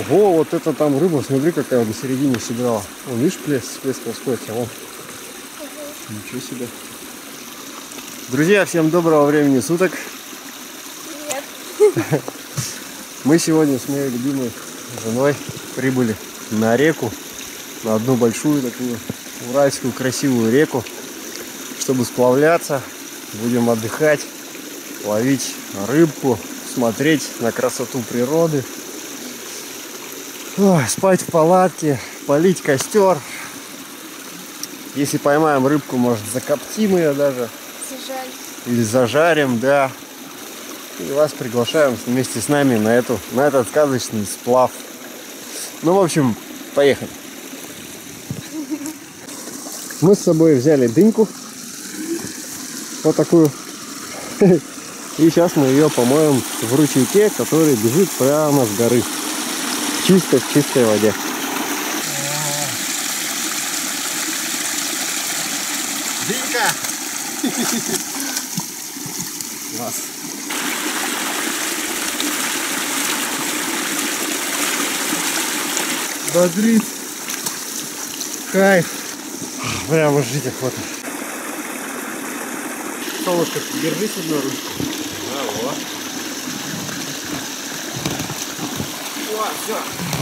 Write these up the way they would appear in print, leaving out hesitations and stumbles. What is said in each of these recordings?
Ого, вот это там рыба, смотри, какая на середине сидела. Вон, видишь, всплеск раскроется, вон. Ничего себе. Друзья, всем доброго времени суток. Привет. Мы сегодня с моей любимой женой прибыли на реку, на одну большую такую уральскую красивую реку, чтобы сплавляться. Будем отдыхать, ловить рыбку, смотреть на красоту природы. Ой, спать в палатке, полить костер. Если поймаем рыбку, может, закоптим ее даже. Зажарим. Или зажарим, да. И вас приглашаем вместе с нами на этот сказочный сплав. Ну, в общем, поехали. Мы с собой взяли дыньку. Вот такую. И сейчас мы ее помоем в ручейке, который бежит прямо с горы. В чистой воде. Дынька! Класс. Бодрит. Кайф. Прямо жить охота. Солнышко, держись одной ручкой. Да, вот. О, все.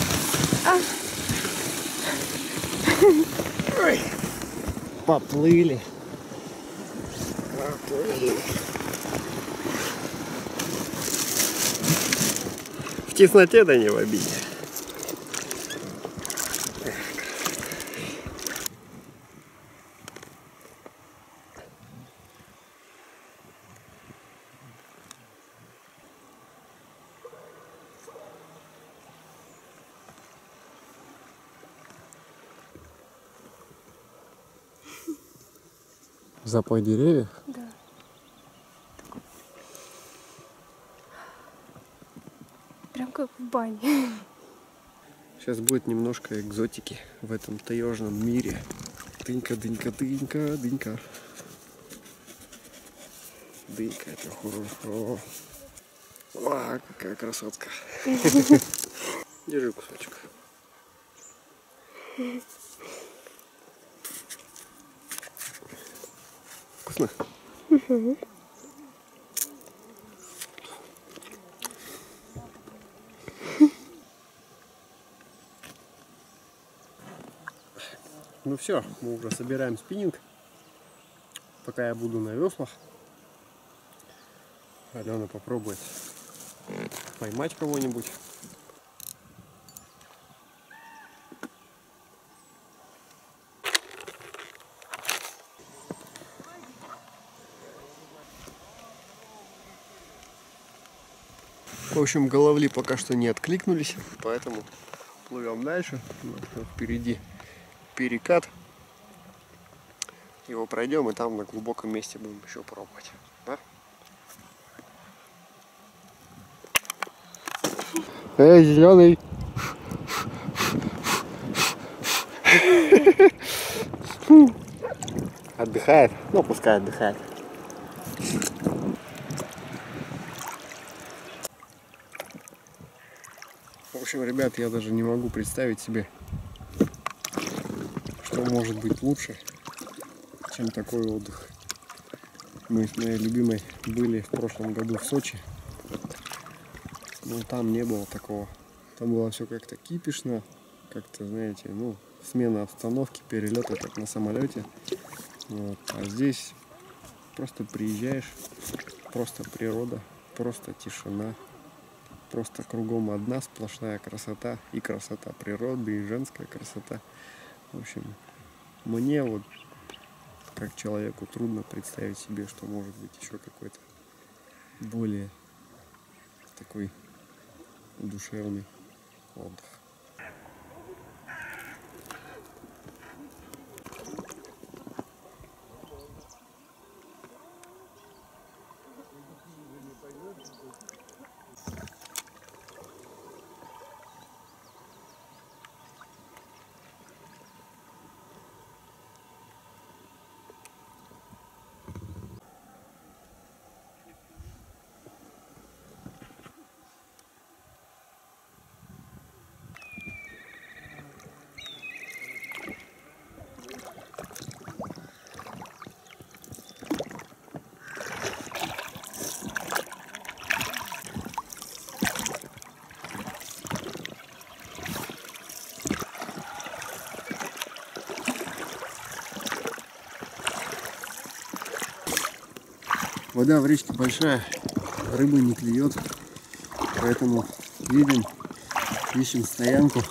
Ой. Поплыли. В тесноте, да не в обиде. Запах деревьев? Да. Прям как в бане. Сейчас будет немножко экзотики в этом таежном мире. Дынька, дынька, дынька, дынька. Дынька, это хорошо. О, какая красотка. Держи кусочек. Вкусно? Ну все, мы уже собираем спиннинг. Пока я буду на веслах. Алена попробует поймать кого-нибудь. В общем, головли пока что не откликнулись, поэтому плывем дальше. Впереди перекат. Его пройдем, и там на глубоком месте будем еще пробовать. Да? Эй, зеленый! Отдыхает? Ну, пускай отдыхает. В общем, ребят, я даже не могу представить себе, что может быть лучше, чем такой отдых. Мы с моей любимой были в прошлом году в Сочи, но там не было такого. Там было все как-то кипишно, как-то, знаете, ну, смена обстановки, перелеты как на самолете. Вот. А здесь просто приезжаешь, просто природа, просто тишина. Просто кругом одна сплошная красота. И красота природы, и женская красота. В общем, мне вот, как человеку, трудно представить себе, что может быть еще какой-то более такой душевный отдых. Вода в речке большая, рыба не клюет, поэтому едем, ищем стоянку.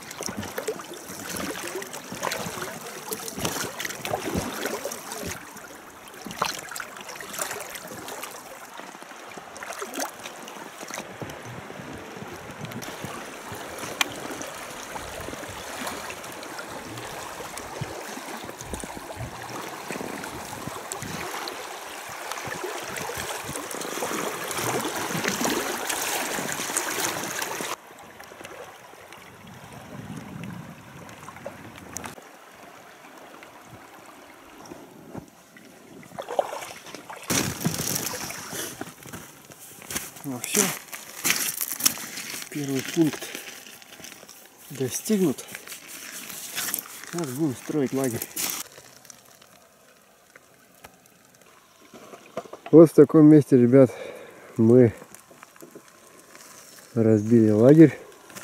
Ну все, первый пункт достигнут. Сейчас будем строить лагерь. Вот в таком месте, ребят, мы разбили лагерь.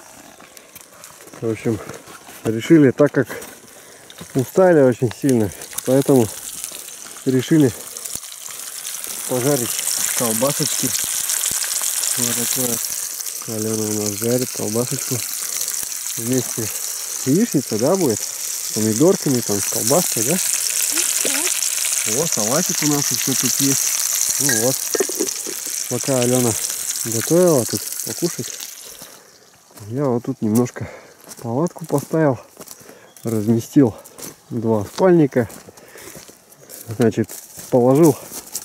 В общем, решили, так как устали очень сильно, поэтому решили пожарить колбасочки. Вот такое вот. Алена у нас жарит колбасочку. Вместе с яичницей, да, будет? С помидорками, там, с колбаской, да? Вот, салатик у нас еще тут есть. Ну вот. Пока Алена готовила тут покушать, я вот тут немножко палатку поставил. Разместил 2 спальника. Значит, положил.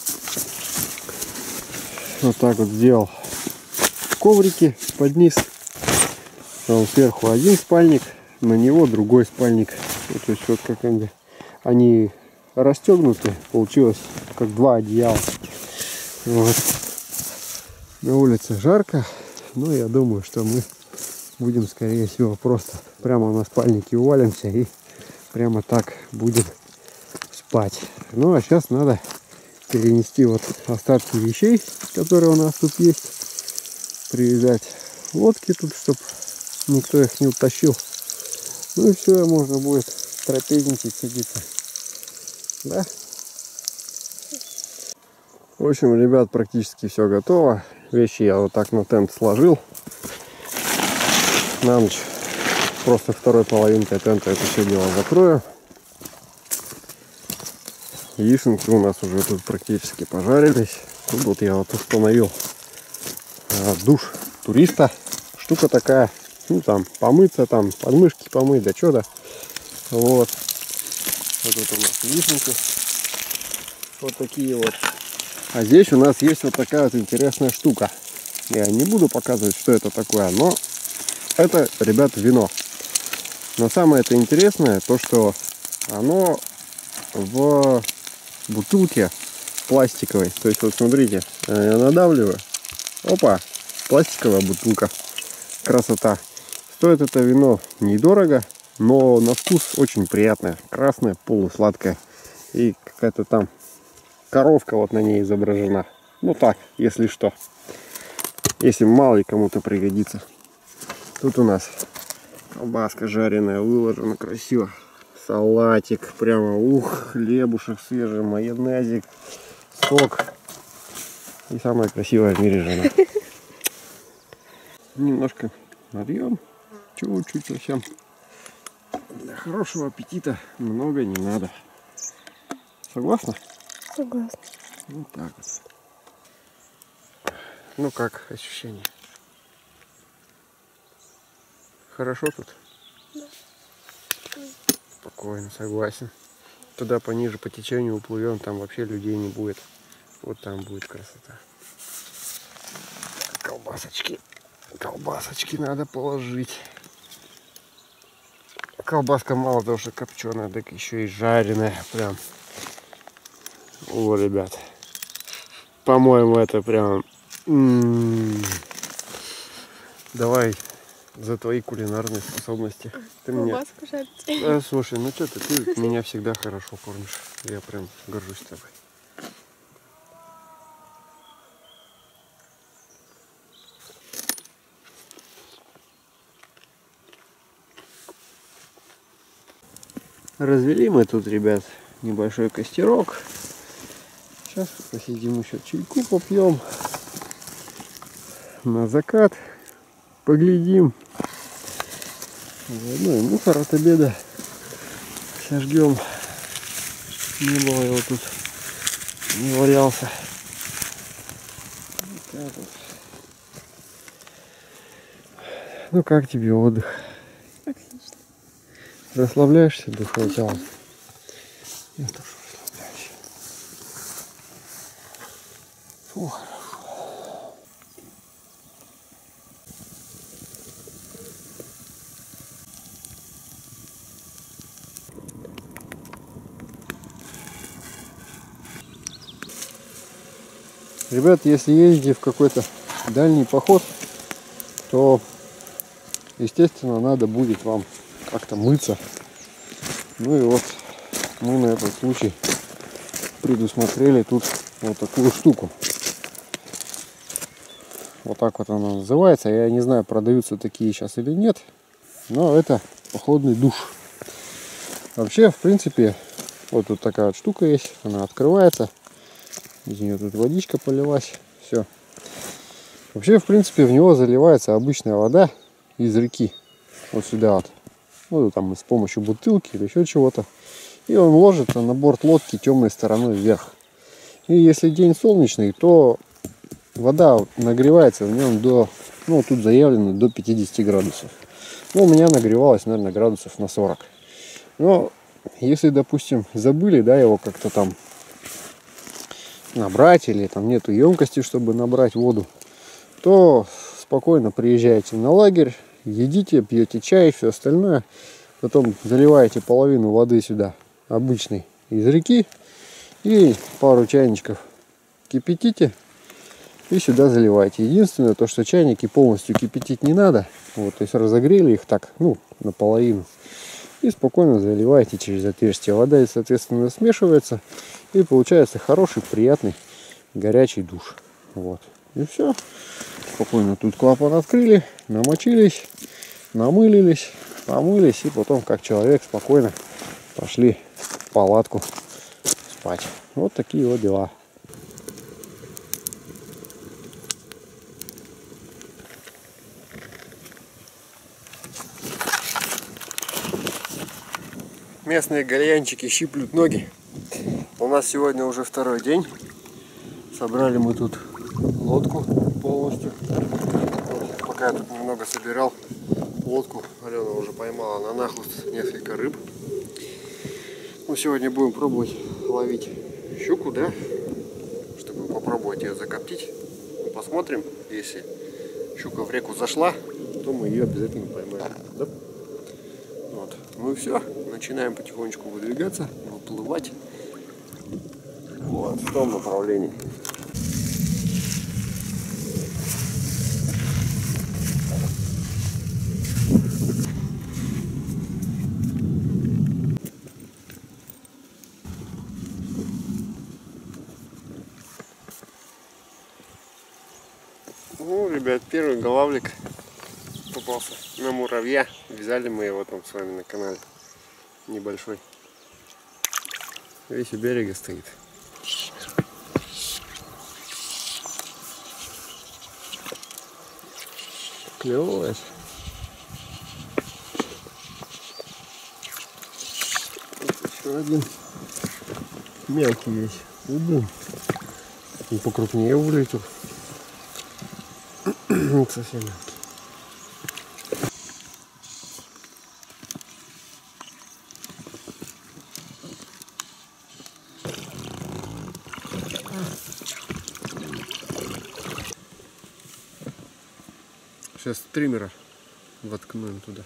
Вот так вот сделал коврики под низ. Там сверху один спальник, на него другой спальник. Вот, то есть вот как они расстегнуты, получилось как 2 одеяла. Вот. На улице жарко, но я думаю, что мы будем, скорее всего, просто прямо на спальнике уваlimся и прямо так будем спать. Ну а сейчас надо перенести вот остатки вещей, которые у нас тут есть, привязать лодки тут, чтобы никто их не утащил. Ну и все, можно будет трапезничать, садиться. Да? В общем, ребят, практически все готово. Вещи я вот так на тент сложил. На ночь просто второй половинкой тента это все дело закрою. Яишенки у нас уже тут практически пожарились. Тут вот я вот установил душ туриста. Штука такая, ну там помыться, там подмышки помыть, да что-то. Вот. Вот тут у нас яишенки. Вот такие вот. А здесь у нас есть вот такая вот интересная штука. Я не буду показывать, что это такое, но это, ребят, вино. Но самое это интересное, то что оно в бутылке пластиковой. То есть вот смотрите, я надавливаю. Опа, пластиковая бутылка. Красота. Стоит это вино недорого, но на вкус очень приятное. Красное, полусладкое. И какая-то там коровка вот на ней изображена. Ну так, если что. Если мало ли кому-то пригодится. Тут у нас колбаска жареная, выложена красиво. Салатик, прямо, ух, хлебушек свежий, майонезик, сок. И самая красивая в мире жена. Немножко нальем, чуть-чуть совсем. Для хорошего аппетита много не надо. Согласна? Согласна. Вот так вот. Ну как ощущение? Хорошо тут? Да. Спокойно, согласен. Туда пониже по течению уплывем, там вообще людей не будет. Вот там будет красота. Колбасочки. Колбасочки надо положить. Колбаска мало того, что копченая, так еще и жареная. Прям. О, ребят. По-моему, это прям... Давай за твои кулинарные способности. Ты Колбаску жарить. Да, слушай, ну что ты меня всегда хорошо кормишь. Я прям горжусь тобой. Развели мы тут, ребят, небольшой костерок. Сейчас посидим еще чайку попьем. На закат поглядим. Заодно и мусор от обеда сожгем. Не было его тут, не валялся. Вот так вот. Ну как тебе отдых? Отлично. Расслабляешься до начала? Я тоже расслабляюсь. Фу, хорошо. Ребят, если ездите в какой-то дальний поход, то, естественно, надо будет вам как-то мыться. Ну и вот мы на этот случай предусмотрели тут вот такую штуку. Вот так вот она называется. Я не знаю, продаются такие сейчас или нет, но это походный душ. Вообще, в принципе, вот тут такая вот штука есть. Она открывается. Из нее тут водичка полилась. Все. Вообще, в принципе, в него заливается обычная вода из реки. Вот сюда вот. Ну, там с помощью бутылки или еще чего-то. И он ложится на борт лодки темной стороной вверх. И если день солнечный, то вода нагревается в нем до, ну, тут заявлено до 50 градусов. Ну, у меня нагревалось, наверное, градусов на 40. Но если, допустим, забыли, да, его как-то там набрать, или там нету емкости, чтобы набрать воду, то спокойно приезжаете на лагерь, едите, пьете чай, все остальное, потом заливаете половину воды сюда, обычной, из реки, и пару чайничков кипятите и сюда заливаете. Единственное, то, что чайники полностью кипятить не надо, вот, то есть разогрели их так, ну, наполовину, и спокойно заливаете через отверстие. Вода, соответственно, смешивается, и получается хороший, приятный, горячий душ. Вот. И все. Спокойно тут клапан открыли, намочились, намылились, помылись, и потом, как человек, спокойно пошли в палатку спать. Вот такие вот дела. Местные гальянчики щиплют ноги. У нас сегодня уже второй день. Собрали мы тут лодку полностью. Вот, пока я тут немного собирал лодку, Алена уже поймала на нахлыст несколько рыб. Ну, сегодня будем пробовать ловить щуку, да? Чтобы попробовать ее закоптить. Посмотрим, если щука в реку зашла, то мы ее обязательно поймаем. Да? Вот. Ну и все. Начинаем потихонечку выдвигаться, выплывать. Вот в том направлении. Ну, ребят, первый голавлик попался на муравья. Вязали мы его там с вами на канале. Небольшой. Весь у берега стоит. Клевает. Вот еще один мелкий есть. Убу. Он покрупнее вылетел. Совсем мелкий. Сейчас стримера воткнем туда.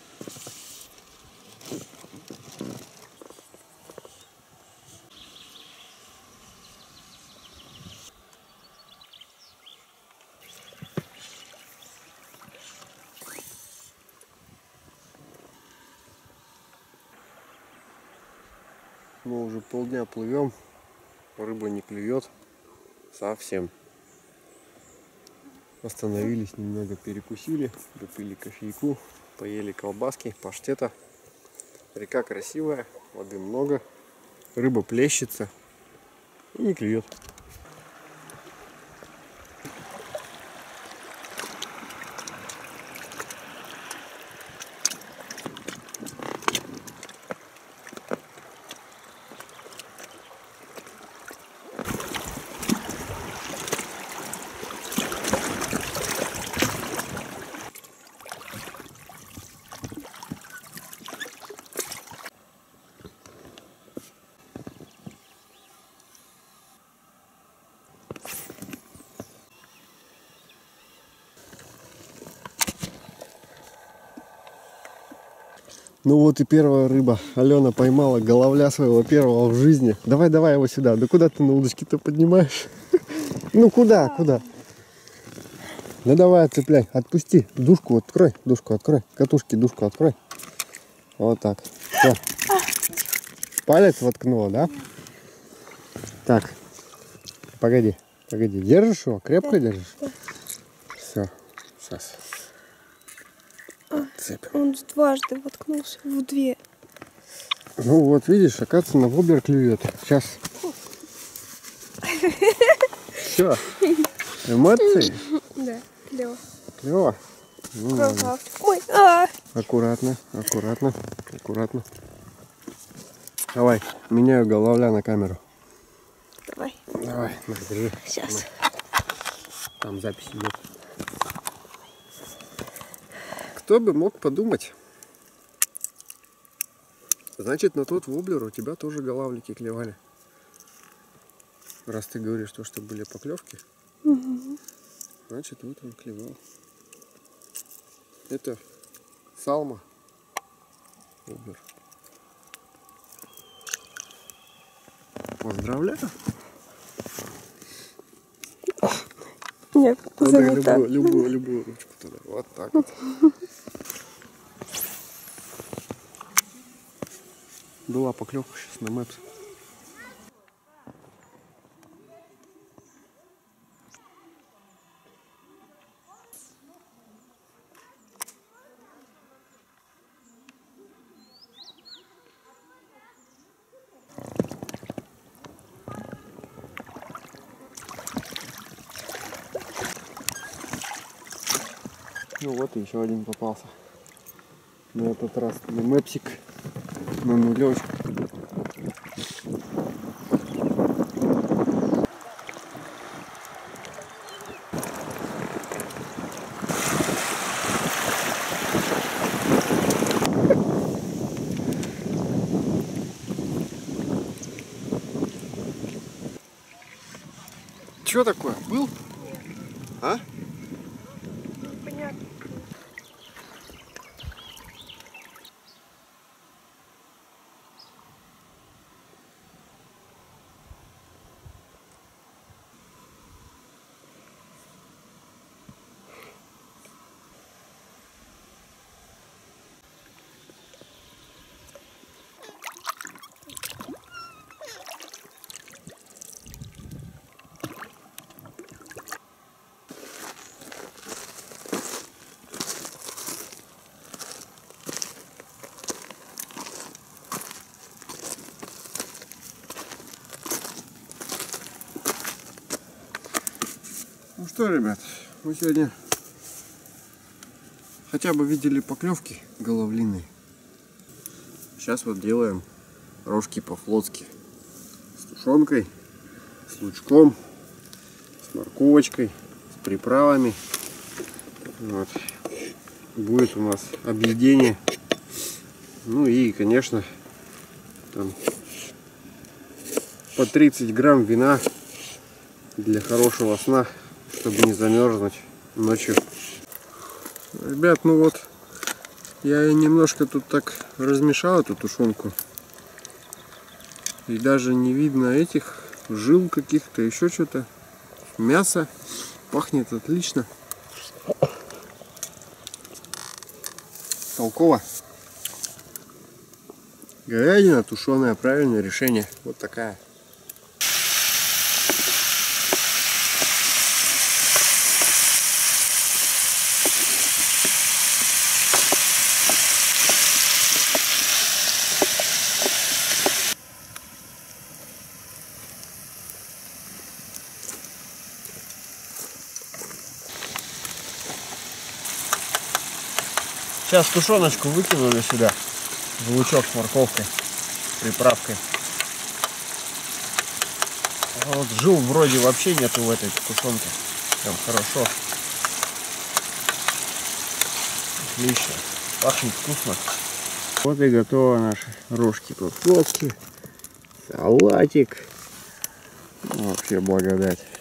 Мы уже полдня плывем, рыба не клюет совсем. Остановились, немного перекусили, выпили кофейку, поели колбаски, паштета. Река красивая, воды много, рыба плещется. и не клюет. Ну вот и первая рыба. Алена поймала головля своего первого в жизни. Давай, давай его сюда. Да куда ты на удочке-то поднимаешь? Ну куда, куда? Ну давай, цепляй, отпусти. Душку открой, катушки, душку открой. Вот так. Все. Палец воткнула, да? Так, погоди, погоди. Держишь его? Крепко держишь? Все, сейчас. Цепь. Он дважды воткнулся в две. Ну вот, видишь, оказывается, на воблер клюет. Сейчас. Все. Эмоции? Да, клево. Клево. Ну, Ой, аккуратно, аккуратно, аккуратно. Давай, меняю головля на камеру. Давай. Давай, на, держи. Сейчас. Там запись идет. Кто бы мог подумать? Значит, на тот воблер у тебя тоже голавлики клевали. Раз ты говоришь, что были поклевки, значит, вот он клевал. Это салма воблер. Поздравляю. Нет, занята. Любую ручку туда. Вот так вот. Была поклевка сейчас на мэпс. Ну вот и еще один попался. На этот раз на мэпсик, на нулечку. Что такое? Был? А? Понятно. Ну что, ребят, мы сегодня хотя бы видели поклевки головлиные. Сейчас вот делаем рожки по-флотски. С тушенкой, с лучком, с морковочкой, с приправами. Вот. Будет у нас объедение. Ну и, конечно, там по 30 грамм вина для хорошего сна, чтобы не замерзнуть ночью. Ребят, ну вот, я немножко тут так размешал эту тушенку. И даже не видно этих жил каких-то, еще что-то. Мясо пахнет отлично. Толково. Говядина тушеная, правильное решение. Вот такая. Сейчас тушеночку выкинули сюда. В лучок с морковкой, приправкой. А вот жил вроде вообще нету в этой тушенке. Прям хорошо. Отлично. Пахнет вкусно. Вот и готово наши рожки по флотке. Салатик. Вообще благодать.